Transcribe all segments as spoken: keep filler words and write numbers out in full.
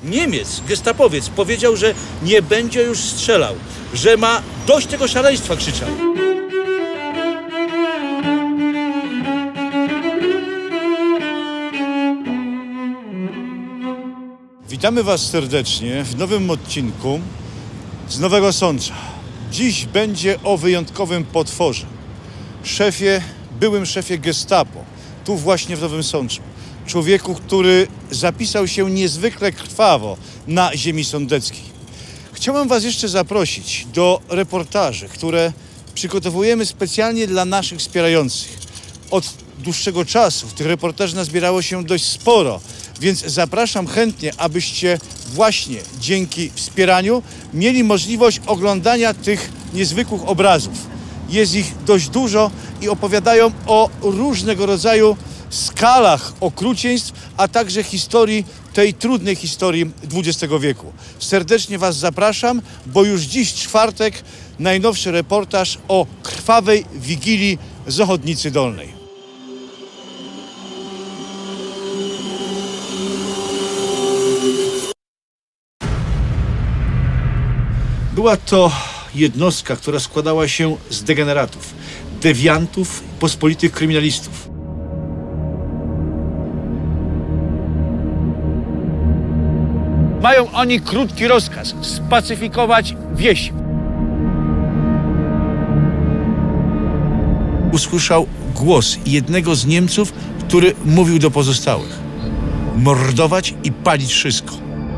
Niemiec, gestapowiec, powiedział, że nie będzie już strzelał, że ma dość tego szaleństwa, krzyczał. Witamy Was serdecznie w nowym odcinku z Nowego Sącza. Dziś będzie o wyjątkowym potworze. Szefie, byłym szefie gestapo, tu właśnie w Nowym Sączu. Człowieku, który zapisał się niezwykle krwawo na ziemi sądeckiej. Chciałem Was jeszcze zaprosić do reportaży, które przygotowujemy specjalnie dla naszych wspierających. Od dłuższego czasu tych reportaży nazbierało się dość sporo, więc zapraszam chętnie, abyście właśnie dzięki wspieraniu mieli możliwość oglądania tych niezwykłych obrazów. Jest ich dość dużo i opowiadają o różnego rodzaju skalach okrucieństw, a także historii, tej trudnej historii dwudziestego wieku. Serdecznie Was zapraszam, bo już dziś czwartek najnowszy reportaż o krwawej wigilii z Ochotnicy Dolnej. Była to jednostka, która składała się z degeneratów, dewiantów, pospolitych kryminalistów. Mają oni krótki rozkaz – spacyfikować wieś. Usłyszał głos jednego z Niemców, który mówił do pozostałych: mordować i palić wszystko.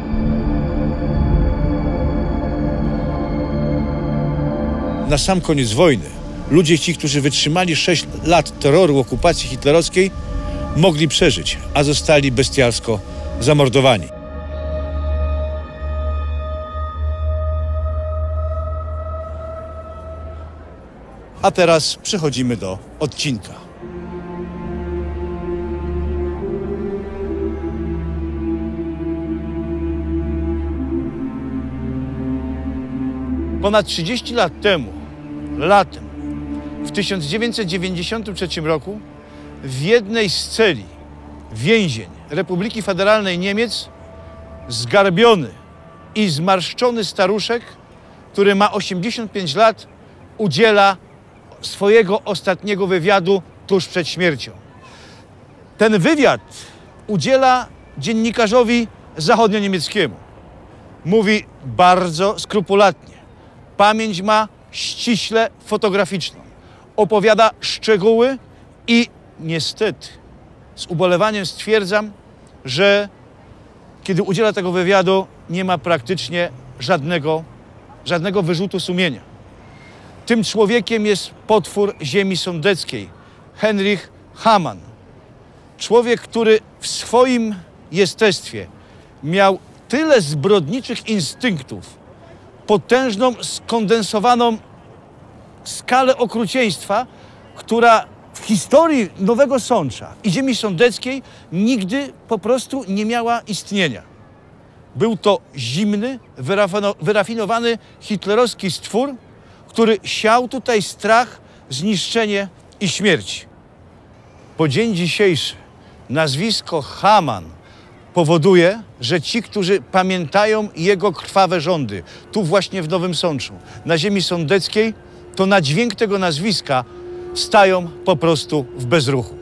Na sam koniec wojny ludzie ci, którzy wytrzymali sześć lat terroru okupacji hitlerowskiej, mogli przeżyć, a zostali bestialsko zamordowani. A teraz przechodzimy do odcinka. Ponad trzydzieści lat temu, latem, w tysiąc dziewięćset dziewięćdziesiątym trzecim roku, w jednej z celi więzień Republiki Federalnej Niemiec zgarbiony i zmarszczony staruszek, który ma osiemdziesiąt pięć lat, udziela swojego ostatniego wywiadu tuż przed śmiercią. Ten wywiad udziela dziennikarzowi zachodnioniemieckiemu. Mówi bardzo skrupulatnie. Pamięć ma ściśle fotograficzną. Opowiada szczegóły i niestety z ubolewaniem stwierdzam, że kiedy udziela tego wywiadu, nie ma praktycznie żadnego, żadnego wyrzutu sumienia. Tym człowiekiem jest potwór ziemi sądeckiej, Heinrich Hamann. Człowiek, który w swoim jestestwie miał tyle zbrodniczych instynktów, potężną, skondensowaną skalę okrucieństwa, która w historii Nowego Sącza i ziemi sądeckiej nigdy po prostu nie miała istnienia. Był to zimny, wyrafinowany hitlerowski stwór, który siał tutaj strach, zniszczenie i śmierć. Po dzień dzisiejszy nazwisko Hamann powoduje, że ci, którzy pamiętają jego krwawe rządy, tu właśnie w Nowym Sączu, na ziemi sądeckiej, to na dźwięk tego nazwiska stają po prostu w bezruchu.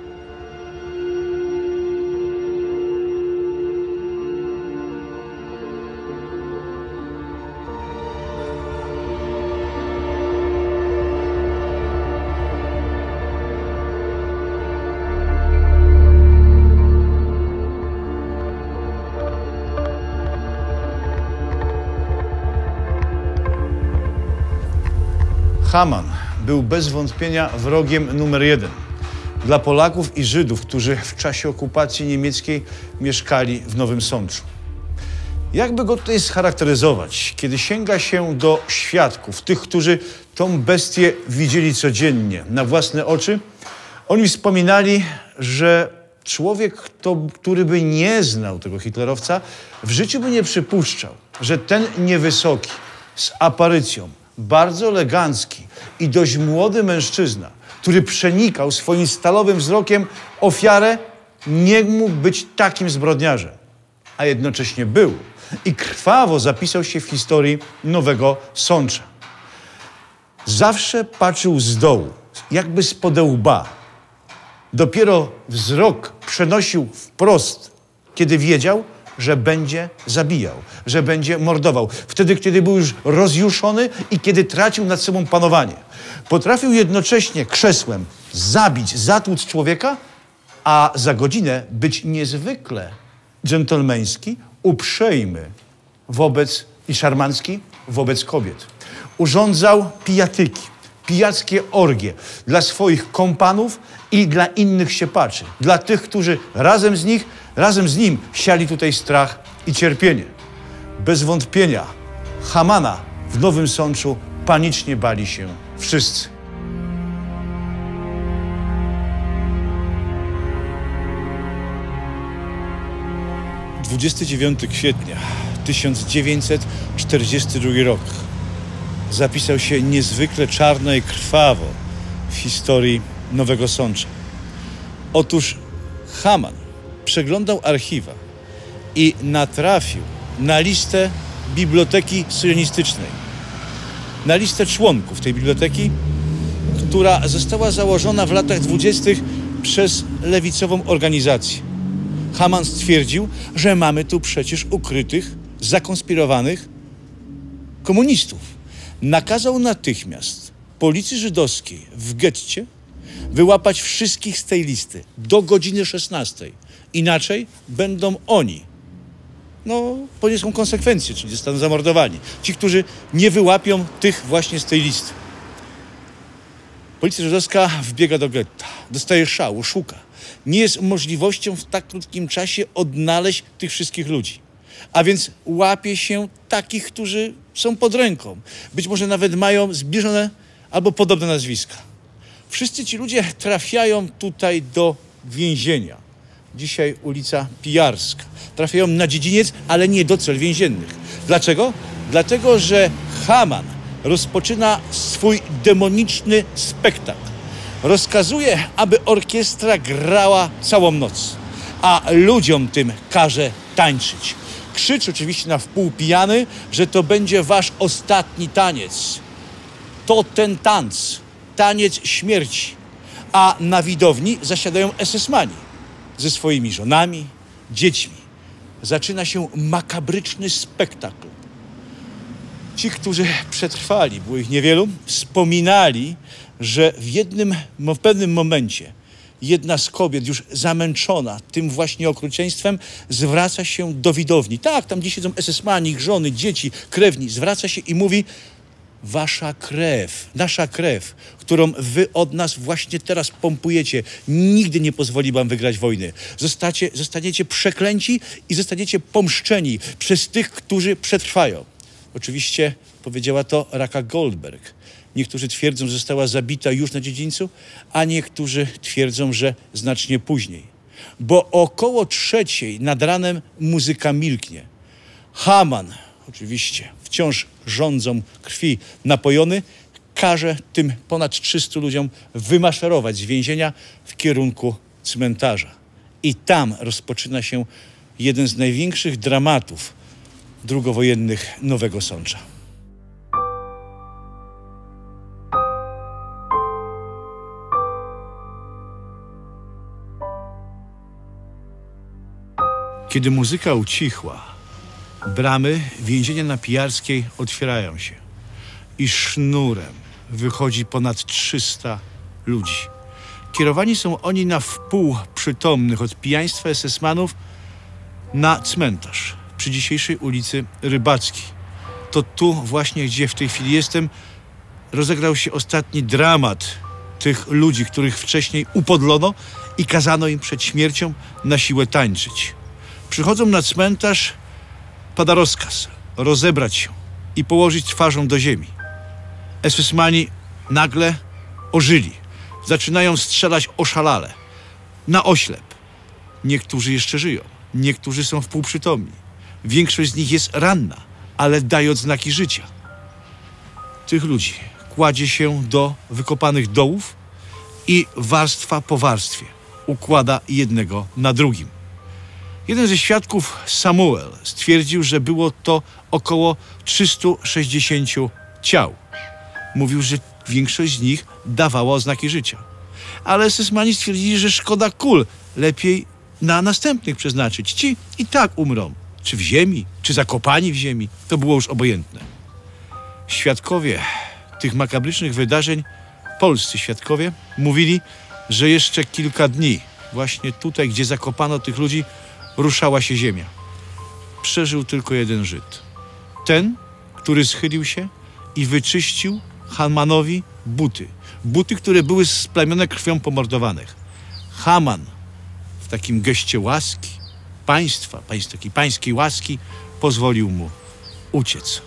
Hamann był bez wątpienia wrogiem numer jeden dla Polaków i Żydów, którzy w czasie okupacji niemieckiej mieszkali w Nowym Sączu. Jakby go tutaj scharakteryzować, kiedy sięga się do świadków, tych, którzy tą bestię widzieli codziennie na własne oczy? Oni wspominali, że człowiek, to, który by nie znał tego hitlerowca, w życiu by nie przypuszczał, że ten niewysoki, z aparycją, bardzo elegancki i dość młody mężczyzna, który przenikał swoim stalowym wzrokiem ofiarę, nie mógł być takim zbrodniarzem. a jednocześnie był i krwawo zapisał się w historii Nowego Sącza. Zawsze patrzył z dołu, jakby spod łba. Dopiero wzrok przenosił wprost, kiedy wiedział, że będzie zabijał, że będzie mordował. Wtedy, kiedy był już rozjuszony i kiedy tracił nad sobą panowanie. Potrafił jednocześnie krzesłem zabić, zatłuc człowieka, a za godzinę być niezwykle dżentelmeński, uprzejmy wobec i szarmancki wobec kobiet. Urządzał pijatyki, pijackie orgie dla swoich kompanów i dla innych siepaczy. Dla tych, którzy razem z nich, razem z nim siali tutaj strach i cierpienie. Bez wątpienia Hamana w Nowym Sączu panicznie bali się wszyscy. dwudziestego dziewiątego kwietnia tysiąc dziewięćset czterdziesty drugi rok zapisał się niezwykle czarno i krwawo w historii Nowego Sącza. Otóż Haman przeglądał archiwa i natrafił na listę Biblioteki Syjonistycznej, na listę członków tej biblioteki, która została założona w latach dwudziestych przez lewicową organizację. Haman stwierdził, że mamy tu przecież ukrytych, zakonspirowanych komunistów. Nakazał natychmiast policji żydowskiej w getcie wyłapać wszystkich z tej listy do godziny szesnastej. Inaczej będą oni, no, poniosą konsekwencje, czyli zostaną zamordowani. Ci, którzy nie wyłapią tych właśnie z tej listy. Policja żydowska wbiega do getta, dostaje szału, szuka. Nie jest możliwością w tak krótkim czasie odnaleźć tych wszystkich ludzi. A więc łapie się takich, którzy są pod ręką. Być może nawet mają zbliżone albo podobne nazwiska. Wszyscy ci ludzie trafiają tutaj do więzienia. Dzisiaj ulica Pijarska. Trafiają na dziedziniec, ale nie do cel więziennych. Dlaczego? Dlatego, że Haman rozpoczyna swój demoniczny spektakl. Rozkazuje, aby orkiestra grała całą noc, a ludziom tym każe tańczyć. Krzyczy oczywiście na wpół pijany, że to będzie wasz ostatni taniec. To ten tanc, taniec śmierci. A na widowni zasiadają esesmani ze swoimi żonami, dziećmi. Zaczyna się makabryczny spektakl. Ci, którzy przetrwali, było ich niewielu, wspominali, że w jednym, w pewnym momencie jedna z kobiet, już zamęczona tym właśnie okrucieństwem, zwraca się do widowni. Tak, tam gdzie siedzą esesmani, ich żony, dzieci, krewni. Zwraca się i mówi: wasza krew, nasza krew, którą wy od nas właśnie teraz pompujecie, nigdy nie pozwoli wam wygrać wojny. Zostacie, zostaniecie przeklęci i zostaniecie pomszczeni przez tych, którzy przetrwają. Oczywiście powiedziała to Raka Goldberg. Niektórzy twierdzą, że została zabita już na dziedzińcu, a niektórzy twierdzą, że znacznie później. Bo około trzeciej nad ranem muzyka milknie. Haman, oczywiście wciąż rządzą krwi napojony, każe tym ponad trzystu ludziom wymaszerować z więzienia w kierunku cmentarza. I tam rozpoczyna się jeden z największych dramatów drugowojennych Nowego Sącza. Kiedy muzyka ucichła, bramy więzienia na Pijarskiej otwierają się i sznurem wychodzi ponad trzysta ludzi. Kierowani są oni na wpół przytomnych od pijaństwa esesmanów na cmentarz przy dzisiejszej ulicy Rybackiej. To tu właśnie, gdzie w tej chwili jestem, rozegrał się ostatni dramat tych ludzi, których wcześniej upodlono i kazano im przed śmiercią na siłę tańczyć. Przychodzą na cmentarz, pada rozkaz rozebrać się i położyć twarzą do ziemi. Esesmani nagle ożyli. Zaczynają strzelać oszalale, na oślep. Niektórzy jeszcze żyją, niektórzy są wpółprzytomni. Większość z nich jest ranna, ale daje znaki życia. Tych ludzi kładzie się do wykopanych dołów i warstwa po warstwie układa jednego na drugim. Jeden ze świadków, Samuel, stwierdził, że było to około trzystu sześćdziesięciu ciał. Mówił, że większość z nich dawała oznaki życia. Ale esesmani stwierdzili, że szkoda kul, lepiej na następnych przeznaczyć. Ci i tak umrą. Czy w ziemi, czy zakopani w ziemi, to było już obojętne. Świadkowie tych makabrycznych wydarzeń, polscy świadkowie, mówili, że jeszcze kilka dni właśnie tutaj, gdzie zakopano tych ludzi, ruszała się ziemia. Przeżył tylko jeden Żyd. Ten, który schylił się i wyczyścił Hamanowi buty. Buty, które były splamione krwią pomordowanych. Haman w takim geście łaski, państwa, takiej pańskiej łaski, pozwolił mu uciec.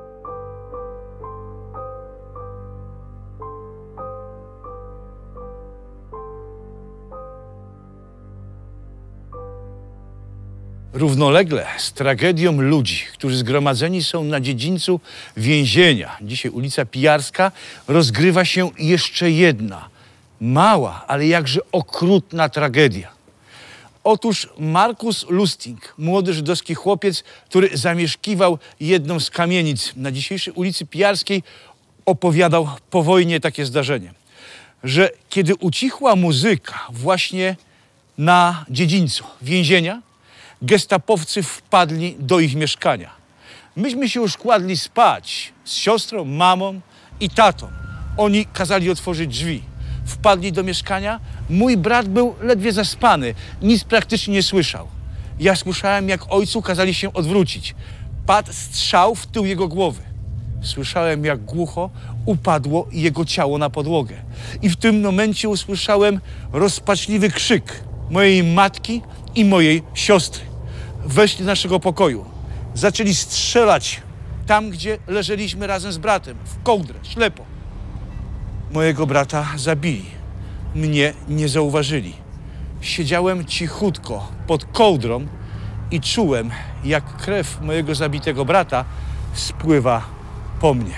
Równolegle z tragedią ludzi, którzy zgromadzeni są na dziedzińcu więzienia, dzisiaj ulica Pijarska, rozgrywa się jeszcze jedna, mała, ale jakże okrutna tragedia. Otóż Markus Lustig, młody żydowski chłopiec, który zamieszkiwał jedną z kamienic na dzisiejszej ulicy Pijarskiej, opowiadał po wojnie takie zdarzenie, że kiedy ucichła muzyka właśnie na dziedzińcu więzienia, gestapowcy wpadli do ich mieszkania. Myśmy się już kładli spać z siostrą, mamą i tatą. Oni kazali otworzyć drzwi. Wpadli do mieszkania. Mój brat był ledwie zaspany. Nic praktycznie nie słyszał. Ja słyszałem, jak ojcu kazali się odwrócić. Padł strzał w tył jego głowy. Słyszałem, jak głucho upadło jego ciało na podłogę. I w tym momencie usłyszałem rozpaczliwy krzyk mojej matki i mojej siostry. Weszli do naszego pokoju. Zaczęli strzelać tam, gdzie leżeliśmy razem z bratem, w kołdrę, ślepo. Mojego brata zabili. Mnie nie zauważyli. Siedziałem cichutko pod kołdrą i czułem, jak krew mojego zabitego brata spływa po mnie.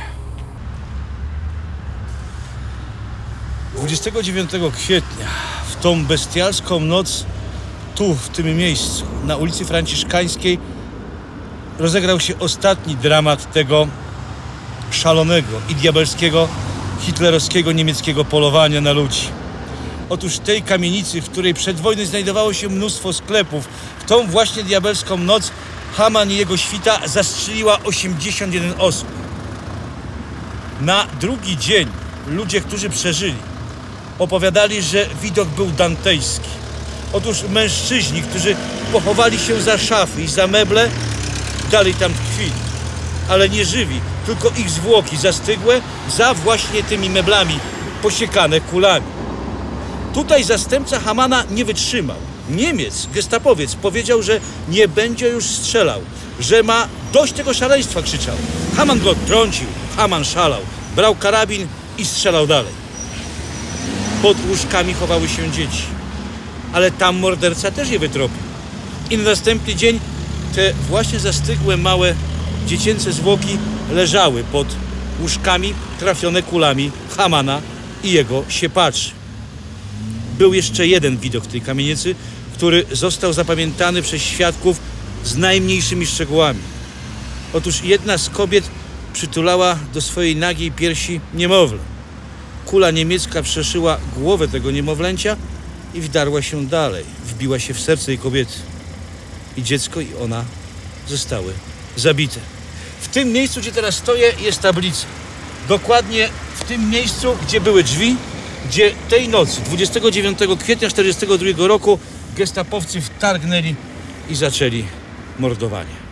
dwudziestego dziewiątego kwietnia, w tą bestialską noc, tu, w tym miejscu, na ulicy Franciszkańskiej, rozegrał się ostatni dramat tego szalonego i diabelskiego, hitlerowskiego, niemieckiego polowania na ludzi. Otóż tej kamienicy, w której przed wojną znajdowało się mnóstwo sklepów, w tą właśnie diabelską noc Haman i jego świta zastrzeliła osiemdziesiąt jeden osób. Na drugi dzień ludzie, którzy przeżyli, opowiadali, że widok był dantejski. Otóż mężczyźni, którzy pochowali się za szafy i za meble, dalej tam tkwili, ale nie żywi, tylko ich zwłoki zastygłe za właśnie tymi meblami, posiekane kulami. Tutaj zastępca Hamana nie wytrzymał. Niemiec, gestapowiec, powiedział, że nie będzie już strzelał, że ma dość tego szaleństwa, krzyczał. Haman go trącił, Haman szalał, brał karabin i strzelał dalej. Pod łóżkami chowały się dzieci, ale tam morderca też je wytropił. I na następny dzień te właśnie zastygłe, małe, dziecięce zwłoki leżały pod łóżkami trafione kulami Hamana i jego siepaczy. Był jeszcze jeden widok w tej kamienicy, który został zapamiętany przez świadków z najmniejszymi szczegółami. Otóż jedna z kobiet przytulała do swojej nagiej piersi niemowlę. Kula niemiecka przeszyła głowę tego niemowlęcia i wdarła się dalej. Wbiła się w serce tej kobiety. I dziecko, i ona zostały zabite. W tym miejscu, gdzie teraz stoję, jest tablica. Dokładnie w tym miejscu, gdzie były drzwi, gdzie tej nocy, dwudziestego dziewiątego kwietnia tysiąc dziewięćset czterdziestego drugiego roku, gestapowcy wtargnęli i zaczęli mordowanie.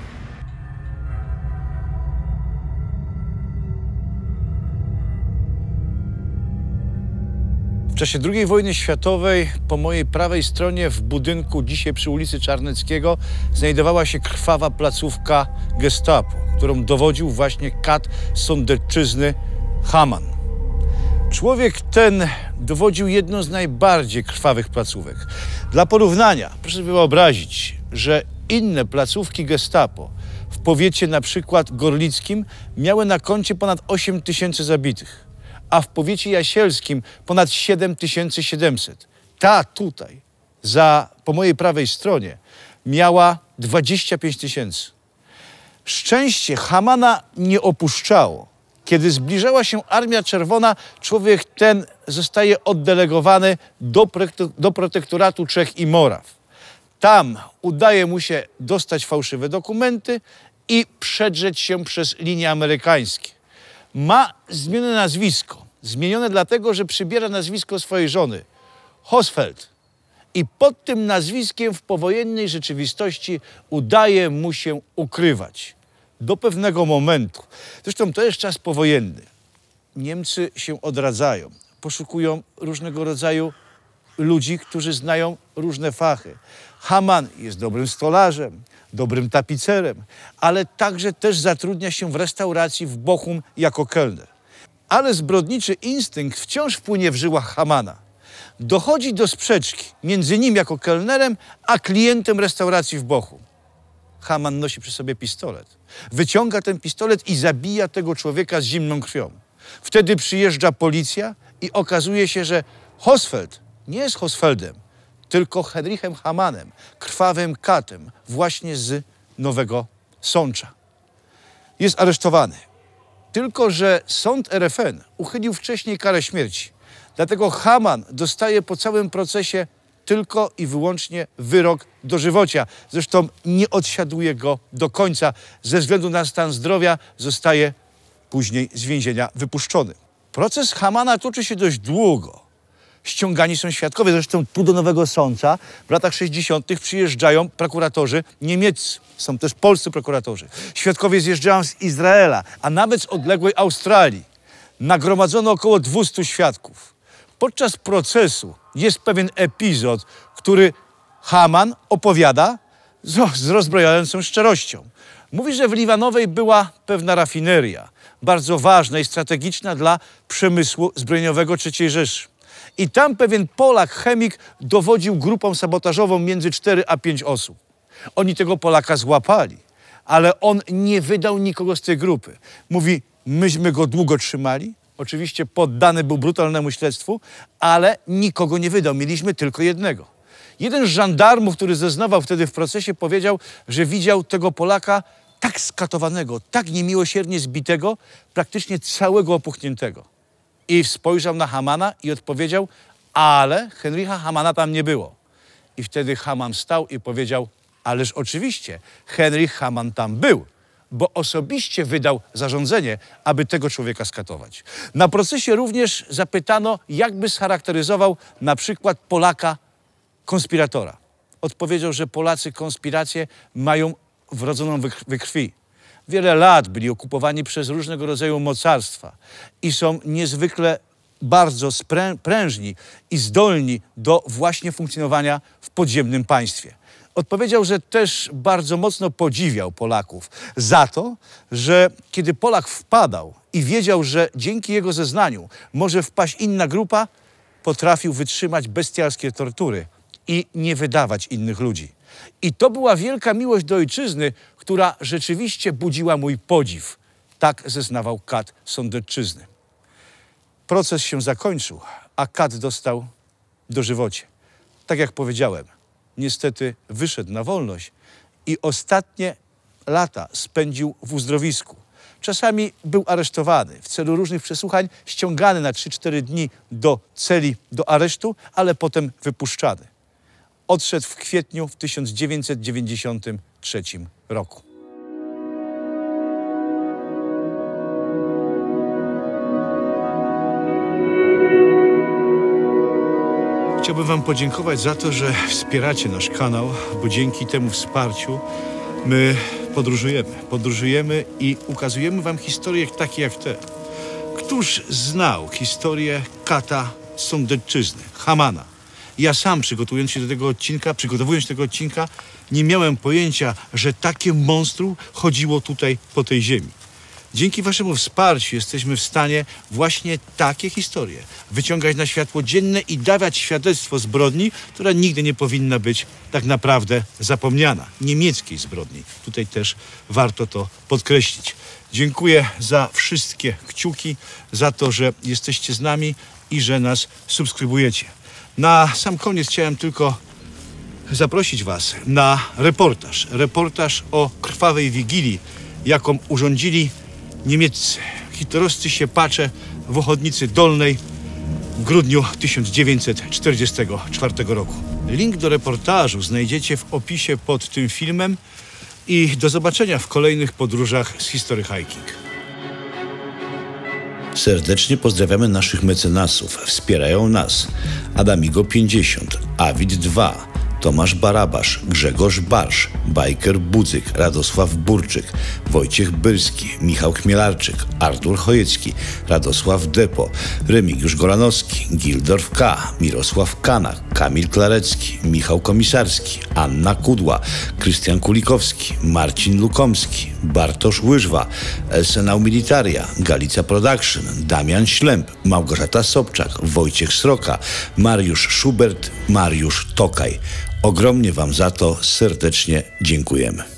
W czasie drugiej wojny światowej po mojej prawej stronie w budynku, dzisiaj przy ulicy Czarneckiego, znajdowała się krwawa placówka Gestapo, którą dowodził właśnie kat Sądecczyzny Haman. Człowiek ten dowodził jedną z najbardziej krwawych placówek. Dla porównania proszę sobie wyobrazić, że inne placówki Gestapo w powiecie na przykład gorlickim miały na koncie ponad osiem tysięcy zabitych, a w powiecie jasielskim ponad siedem tysięcy siedemset. Ta tutaj, za, po mojej prawej stronie, miała dwadzieścia pięć tysięcy. Szczęście Hamana nie opuszczało. Kiedy zbliżała się Armia Czerwona, człowiek ten zostaje oddelegowany do, do protektoratu Czech i Moraw. Tam udaje mu się dostać fałszywe dokumenty i przedrzeć się przez linie amerykańskie. Ma zmienione nazwisko. Zmienione dlatego, że przybiera nazwisko swojej żony, Hosfeld. I pod tym nazwiskiem w powojennej rzeczywistości udaje mu się ukrywać. Do pewnego momentu. Zresztą to jest czas powojenny. Niemcy się odradzają. Poszukują różnego rodzaju ludzi, którzy znają różne fachy. Haman jest dobrym stolarzem, dobrym tapicerem, ale także też zatrudnia się w restauracji w Bochum jako kelner. Ale zbrodniczy instynkt wciąż płynie w żyłach Hamana. Dochodzi do sprzeczki między nim jako kelnerem, a klientem restauracji w Bochum. Haman nosi przy sobie pistolet. Wyciąga ten pistolet i zabija tego człowieka z zimną krwią. Wtedy przyjeżdża policja i okazuje się, że Hosfeld nie jest Hosfeldem, tylko Heinrichem Hamanem, krwawym katem właśnie z Nowego Sącza. Jest aresztowany. Tylko że sąd R F N uchylił wcześniej karę śmierci. Dlatego Haman dostaje po całym procesie tylko i wyłącznie wyrok dożywocia. Zresztą nie odsiaduje go do końca. Ze względu na stan zdrowia zostaje później z więzienia wypuszczony. Proces Hamana toczy się dość długo. Ściągani są świadkowie. Zresztą tu do Nowego Sącza w latach sześćdziesiątych przyjeżdżają prokuratorzy niemieccy. Są też polscy prokuratorzy. Świadkowie zjeżdżają z Izraela, a nawet z odległej Australii. Nagromadzono około dwustu świadków. Podczas procesu jest pewien epizod, który Haman opowiada z, z rozbrajającą szczerością. Mówi, że w Liwanowej była pewna rafineria, bardzo ważna i strategiczna dla przemysłu zbrojeniowego trzeciej Rzeszy. I tam pewien Polak, chemik, dowodził grupą sabotażową między cztery a pięć osób. Oni tego Polaka złapali, ale on nie wydał nikogo z tej grupy. Mówi, myśmy go długo trzymali. Oczywiście poddany był brutalnemu śledztwu, ale nikogo nie wydał. Mieliśmy tylko jednego. Jeden z żandarmów, który zeznawał wtedy w procesie, powiedział, że widział tego Polaka tak skatowanego, tak niemiłosiernie zbitego, praktycznie całego opuchniętego. I spojrzał na Hamana i odpowiedział, ale Heinricha Hamana tam nie było. I wtedy Haman stał i powiedział, ależ oczywiście, Heinrich Haman tam był, bo osobiście wydał zarządzenie, aby tego człowieka skatować. Na procesie również zapytano, jakby scharakteryzował na przykład Polaka konspiratora. Odpowiedział, że Polacy konspirację mają wrodzoną we krwi. Wiele lat byli okupowani przez różnego rodzaju mocarstwa i są niezwykle bardzo sprężni i zdolni do właśnie funkcjonowania w podziemnym państwie. Odpowiedział, że też bardzo mocno podziwiał Polaków za to, że kiedy Polak wpadał i wiedział, że dzięki jego zeznaniu może wpaść inna grupa, potrafił wytrzymać bestialskie tortury i nie wydawać innych ludzi. I to była wielka miłość do ojczyzny, która rzeczywiście budziła mój podziw. Tak zeznawał kat Sądecczyzny. Proces się zakończył, a kat dostał dożywocie. Tak jak powiedziałem, niestety wyszedł na wolność i ostatnie lata spędził w uzdrowisku. Czasami był aresztowany w celu różnych przesłuchań, ściągany na trzy cztery dni do celi, do aresztu, ale potem wypuszczany. Odszedł w kwietniu w tysiąc dziewięćset dziewięćdziesiątym trzecim roku. Chciałbym wam podziękować za to, że wspieracie nasz kanał, bo dzięki temu wsparciu my podróżujemy. Podróżujemy i ukazujemy wam historie takie jak te. Któż znał historię kata Sądecczyzny, Hamana? Ja sam, przygotowując się do tego odcinka, przygotowując się do tego odcinka, nie miałem pojęcia, że takie monstrum chodziło tutaj po tej ziemi. Dzięki waszemu wsparciu jesteśmy w stanie właśnie takie historie wyciągać na światło dzienne i dawać świadectwo zbrodni, która nigdy nie powinna być tak naprawdę zapomniana. Niemieckiej zbrodni. Tutaj też warto to podkreślić. Dziękuję za wszystkie kciuki, za to, że jesteście z nami i że nas subskrybujecie. Na sam koniec chciałem tylko zaprosić Was na reportaż. Reportaż o krwawej wigilii, jaką urządzili niemieccy hitlerowscy siepacze w Ochotnicy Dolnej w grudniu tysiąc dziewięćset czterdziestego czwartego roku. Link do reportażu znajdziecie w opisie pod tym filmem i do zobaczenia w kolejnych podróżach z History Hiking. Serdecznie pozdrawiamy naszych mecenasów. Wspierają nas Adamigo pięćdziesiąt, Awid dwa, Tomasz Barabasz, Grzegorz Barsz, Bajker Budzyk, Radosław Burczyk, Wojciech Byrski, Michał Chmielarczyk, Artur Chojecki, Radosław Depo, Remigiusz Golanowski, Gildorf K., Mirosław Kana, Kamil Klarecki, Michał Komisarski, Anna Kudła, Krystian Kulikowski, Marcin Lukomski, Bartosz Łyżwa, Elsenau Militaria, Galica Production, Damian Ślęb, Małgorzata Sobczak, Wojciech Sroka, Mariusz Schubert, Mariusz Tokaj. Ogromnie Wam za to serdecznie dziękujemy.